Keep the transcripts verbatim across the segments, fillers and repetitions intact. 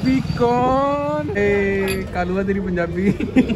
रूपी कौन ए कालूआ तेरी पंजाबी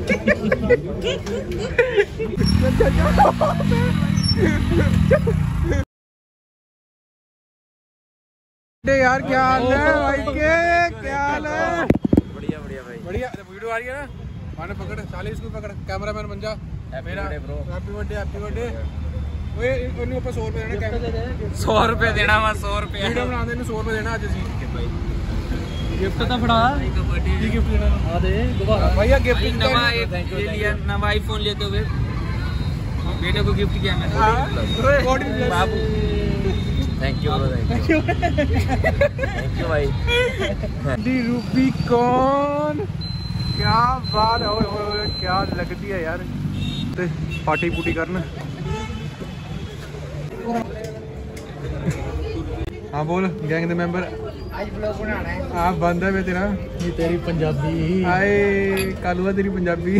यार क्या हाल है भाई के क्या हाल है? बढ़िया बढ़िया भाई बढ़िया। वीडियो आ रही है ना, माने पकड़ चालीस को पकड़, कैमरामैन बन जा मेरा। Happy birthday happy birthday. ओए इन्हें ऊपर सौ रुपए देना, सौ रुपए देना वा सौ रुपए वीडियो बना देने सौ रुपए देना आज जी। गिफ्ट तो फड़ा ये गिफ्ट देना आ दे भैया। गिफ्ट नवा एक ले लिया, नवा आईफोन लेते हुए बेटे को गिफ्ट किया मैंने। बाबू thank you thank you thank you भाई। रूपी कौन क्या बात है, क्या लगती है यार। पार्टी पुटी करना। हाँ बोल गैंग दे मेंबर। आज ब्लॉग बनाना है। हाँ बंद है तेरा। ये तेरी पंजाबी आए कालूआ तेरी पंजाबी।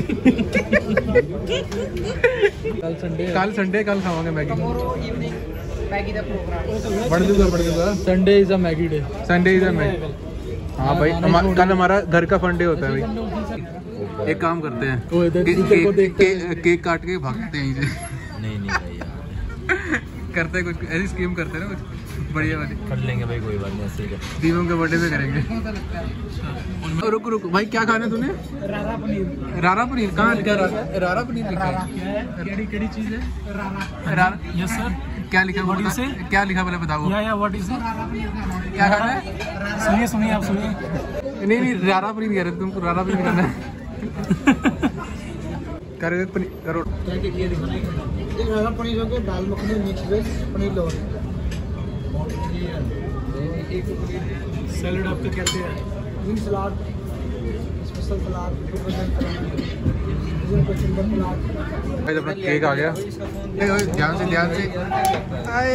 कल संडे कल संडे कल खावांगे मैगी। टुमारो इवनिंग मैगी दा प्रोग्राम बढ़ दूंगा बढ़ दूंगा। Sunday is a Maggi day. Sunday is a Maggi. हाँ भाई कल हमारा घर का फंडे होता है भाई। एक काम करते हैं, केक काट के भागते हैं यहीं से। नहीं नहीं भाई करते हैं कुछ ऐसी स्कीम करते हैं ना कुछ बढ़िया वाली। कर लेंगे भाई कोई बात नहीं, ऐसे ही दीपम के बर्थडे पे करेंगे। रुक रुक भाई क्या खाना है तूने? रारा पनीर। रारा पनीर कहाँ लिखा है? रारा पनीर लिखा है। केड़ी केड़ी चीज है? रारा। रारा यस सर। क्या लिखा है? क्या लिखा पहले बताओ। या या व्हाट इज इट? क्या खाना है? सुनिए सुनिए आप सुनिए। नहीं नहीं रारा पनीर कह रहे थे तुमको, रारा पनीर खाना है। करो पनीर करो। रारा पनीर हो गया, दाल मखनी मिक्स वेज पनीर लो। सैलेड आपका कहते हैं ग्रीन सलाद, स्पेशल सलाद, भाई अपना केक आ गया। ध्यान से ध्यान से आए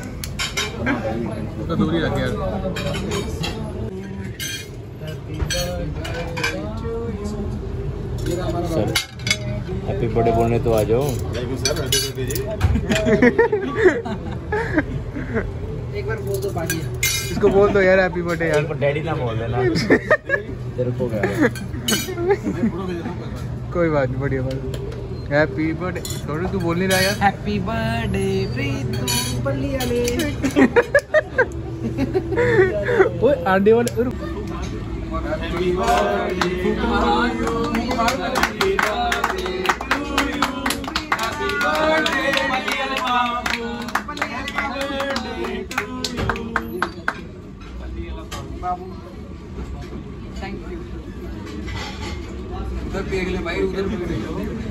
उसका दूरी रख यार। सर हैप्पी बर्थडे बोलने तो आ जाओ। एक बार बोल दो बाजी। इसको बोल दो यार हैप्पी बर्थडे यार। डैडी ना बोल देना तेरे को क्या। कोई बात नहीं बढ़िया बात। हैप्पी बर्थडे थोड़ी तू बोल नहीं रहा यार। हैप्पी बर्थडे प्रीतू बल्ली वाले। ओए आंडे वाले हैप्पी थैंक यू। उधर देख ले भाई, उधर देख ले।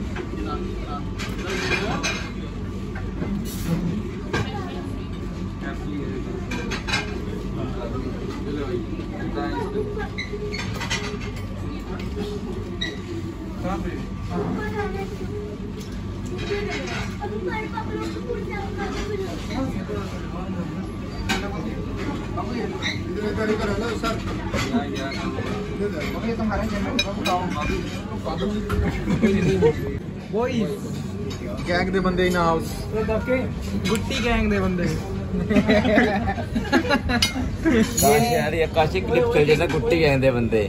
गैंग दे बंदे इन हाउस। गुट्टी गैंग दे बंदे। यार ये काशी क्लिप चाहिए ना, गुट्टी गैंग दे बंदे।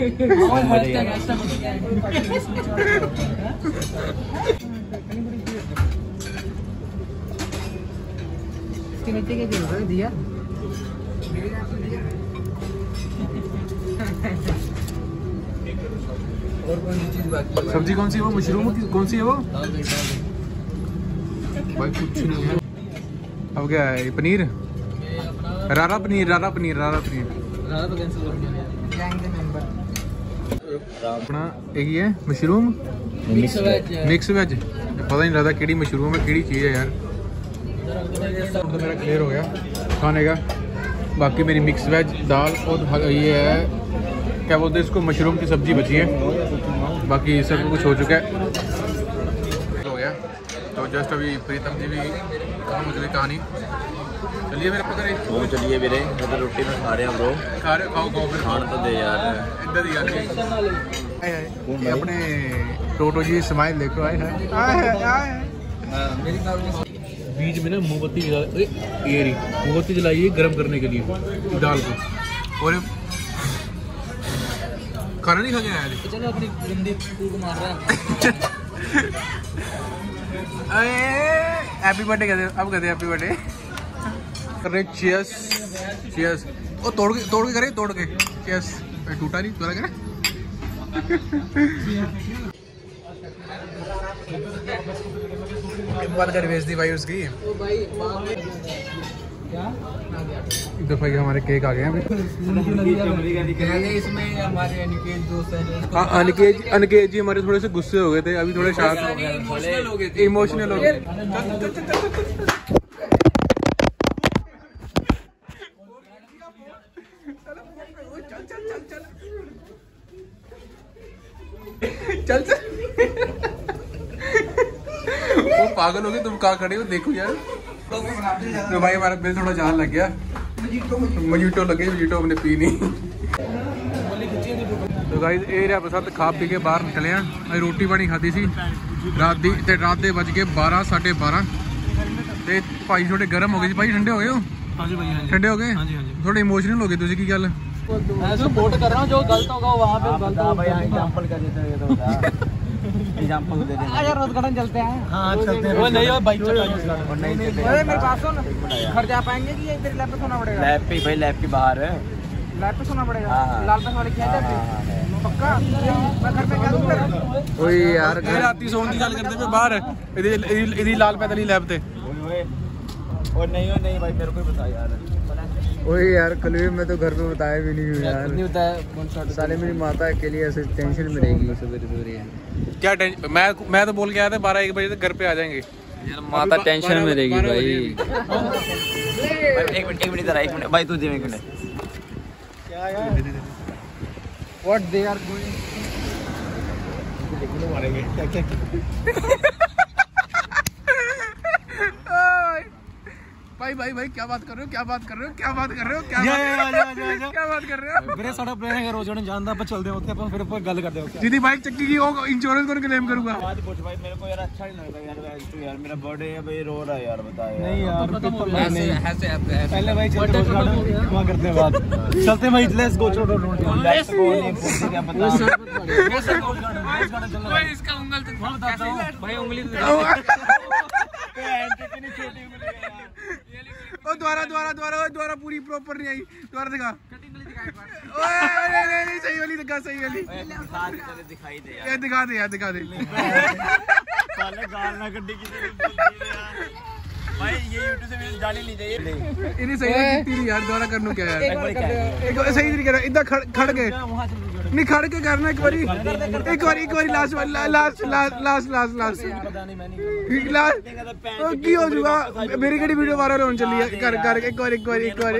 इसके नीचे क्या चल रहा है दिया? और कौन सी चीज बाकी है? सब्जी कौन सी है वो? मशरूम कौन सी है वो? भाई कुछ नहीं है। अब क्या है? पनीर रारा पनीर रारा पनीर रारा पनीर गैंग दे मेंबर। अपना एक ही है mushroom mix veg. Mix veg पता नहीं रहता केड़ी मशरूम है केड़ी चीज़ है यार। तो मेरा क्लियर हो गया खाने का। बाकी मेरी मिक्स वेज दाल और ये है क्या बोलते हैं इसको, मशरूम की सब्जी बची है। बाकी सब कुछ हो चुका है, हो गया। तो जस्ट अभी प्रीतम जी भी खत्म हो चुकी कहानी। चलिए मेरे पकड़े तो चलिए मेरे मैं तो रोटी में खा रहे हैं ब्रो। खा रहे खाओ खाओ फिर खान तो दे यार। इधर ही आके अपने टोटो जी स्माइल देखो। आए हैं आए हैं आए हैं। बीच में ना मोमबत्ती जला, ये मोमबत्ती जलाइए गर्म करने के लिए दाल को। और खाना नहीं खा के आया थे? चलो अपनी गंदी फूक मार रहा है। हैप्पी बर्थडे कहते अब कहते हैप्पी बर्थडे। अरे चीयर्स चीयर्स। ओ तोड़ के तोड़ के करे तोड़ के चीयर्स। टूटा नहीं तोड़ा करे। बर्गर भेज दी भाई उसकी। इधर भाई हमारे केक आ गए हैं अभी। इसमें हमारे अनिकेत दोस्त हैं। हाँ अनिकेत अनिकेत जी हमारे थोड़े से गुस्से हो गए थे अभी थोड़े शांत इमोशनल हो गए थे। इमोशनल हो गए। चल चल वो पागल हो गए तुम कहाँ खड़े हो देखो यार। तो भाई हमारा बिल थोड़ा ज्यादा लग गया। मजीटो लगे मजीटो हमने पी नहीं। तो गाइस एरिया पसंद खा पी के बाहर निकले हैं। अभी रोटी पानी खाधी सी रात दी ते रात दे बज के बारह साढ़े बारह ते भाई थोड़े गर्म हो गए भाई ठंडे हो गए हो। हाँ जी भाई ठंडे हो गए थोड़े इमोशनल हो गए तुझे की गल। मैं सपोर्ट कर रहा हूँ जो गलत होगा वहाँ पे गलत होगा भाई। एग्जांपल कर देते हैं तो एग्जांपल दे देते हैं। यार रोज गार्डन चलते हैं। हां चलते हैं। वो नहीं हो बाइक चला और नहीं अरे मेरे पास सुन घर जा पाएंगे कि इधर लैब पे सोना पड़ेगा? लैब पे भाई लैब के बाहर है। लैब पे सोना पड़ेगा। लाल पैस वाले क्या जाते पक्का मैं घर पे क्या दूं फिर? ओए यार घर राती सोन की गल करते पे बाहर इदी इदी लाल पैस वाली लैब ते। ओए और नहीं हो नहीं भाई मेरे को ही बता यार। ओए यार कल भी मैं तो घर पे बताया भी नहीं हूँ यार। नहीं बताया साले मेरी माता अकेली ऐसे टेंशन में रहेगी। सवेरे सवेरे क्या टेंशन मैं मैं तो बोल के आया था बारह एक बजे तक घर पे आ जाएंगे। यार माता टेंशन में रहेगी भाई। एक मिनट एक मिनट इधर एक मिनट भाई तू दे एक मिनट। क्या यार व्हाट दे आर डूइंग मारेंगे क्या क्या भाई भाई भाई क्या बात कर रहे हो क्या बात कर रहे हो क्या बात कर रहे हो क्या क्या बात कर रहे हो? मेरे साडा प्लान है रोज जने जानदा पर चलदे होते अपन फिर गल करदे हो। दीदी बाइक चक्की की वो इंश्योरेंस कौन क्लेम करूंगा? आज पूछ भाई मेरे को यार अच्छा नहीं लगता यार तू यार मेरा बर्थडे है भाई रो रहा है यार बता यार। नहीं यार नहीं ऐसे पहले भाई चलते रोज गार्डन वहां करते हैं बात चलते भाई लेट्स गो छोड़ो लेट्स गो नहीं क्या पता भाई इसका उंगल तो भाई उंगली ओ द्वारा द्वारा द्वारा द्वारा पूरी प्रॉपर नहीं आई द्वारा दिखा ओए नहीं नहीं नहीं सही वाली दिखा सही वाली दिखाई दे यार दिखा दे यार दिखा दे साले गाल ना गड्डी की भाई ये यूट्यूब से वीडियो डाली नहीं चाहिए। इन्हें सही लगती नहीं यार द्वारा करनो क्या यार एक सही तरीके से इधर खड़ के नहीं खड़ के करना एक बारी एक बारी एक बारी last last last last last last last की हो जाएगा मेरी कड़ी वीडियो वायरल होने चली है कर कर एक बार एक बार एक बार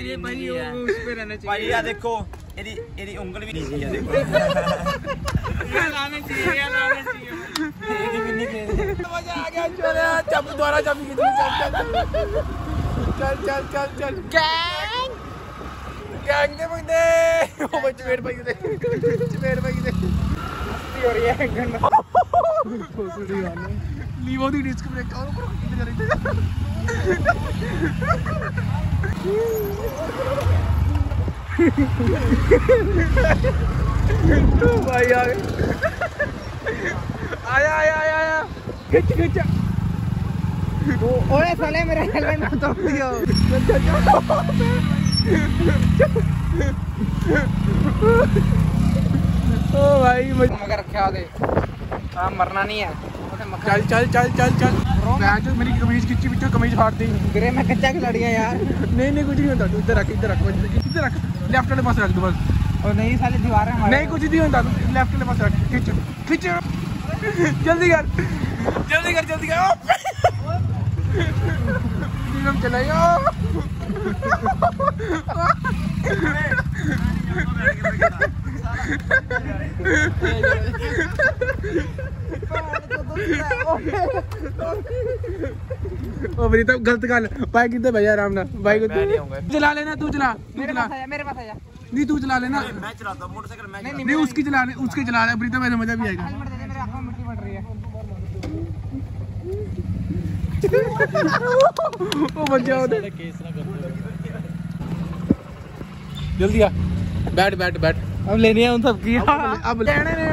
भाई यार देखो एदी एदी उंगल भी नहीं है देखो ये लाना चाहिए ये लाना चाहिए एदी भी नहीं मजा आ गया चल जब द्वारा जब की चल चल चल चल चल गैंग गैंग दे बंदे ओ भाई चमेड़ भाई दे चमेड़ भाई दे मस्ती हो रही है गन्ना भोसड़ी वाले लीवो दी डिस्क ब्रेक और इधर इधर भाई आ गए आया आया आया आया खिंच खिंच ओए साले मेरा हेलमेट मत तोड़ दियो। ओ भाई मगर रखा दे हां मरना नहीं है। चल चल चल चल चल मैं जो मेरी कमीज खिंची बिचो कमीज फाड़ दी गिरे मैं कच्चा खिलाड़ी है यार। नहीं नहीं कुछ नहीं होता तू इधर रख इधर रख इधर रख लेफ्ट वाले पास रख दो बस और नहीं साले दीवार है हमारे नहीं कुछ नहीं होता तू लेफ्ट वाले पास रख खिंच खिंच जल्दी कर जल्दी कर जल्दी कर हम चलाइए ओ मेरी तो गलत गल भाई किधर भैया आराम ना भाई को चला लेना तू चला मेरे पास आया मेरे पास आया नहीं तू चला लेना मैं चलाता हूं मोटरसाइकिल मैं नहीं उसकी चला ले उसके चला ले प्रीतम ऐसे मजा भी आएगा हेलमेट दे दे मेरे आंखों में मिट्टी पड़ रही है। ओ बच जाओ जल्दी आ बैठ बैठ बैठ अब लेनी है उन सबकी। अब अब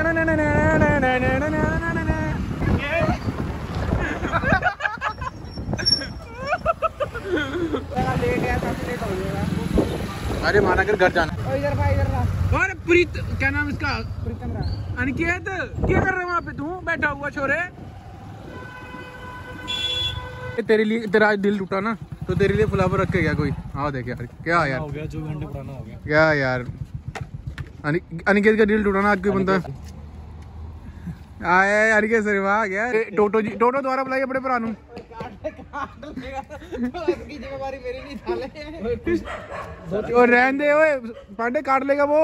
अरे माना कर घर जाना। इधर भाई इधर ला। और प्रीत क्या नाम इसका? प्रीतम रा। अनिकेत क्या कर रहे वहाँ पे तू बैठा हुआ छोरे? तेरे लिए तेरा आज दिल टूटा ना तो तेरे लिए फ्लावर रख के गया कोई। हाँ देख यार क्या यार हो गया जो घंटे पुराना हो गया क्या यार। अनि, अनिकेत का दिल टूटा ना आज कोई बंदा आया। अनिकेत सर वाह गया। टोटो जी टोटो द्वारा बुलाइए अपने भरा नू। जिम्मेवारी मेरी नहीं थाले। और रहने दे ओए पांडे काट लेगा वो।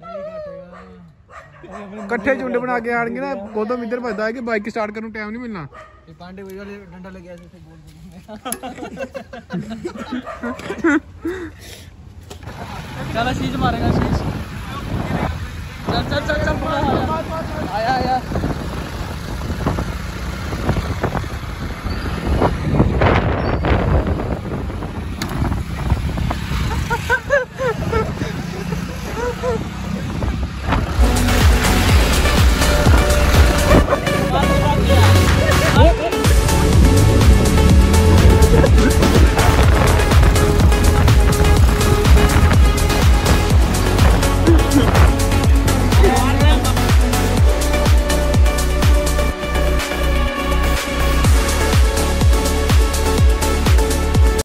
कट्ठे झुंड बना के आएंगे ना। गौतम इधर भजता है कि बाइक स्टार्ट करने टाइम नहीं मिलना। पांडे भैया डंडा लग गया ऐसे बोल चलो शीश मारेगा शीश। चल चल चल चल आया आया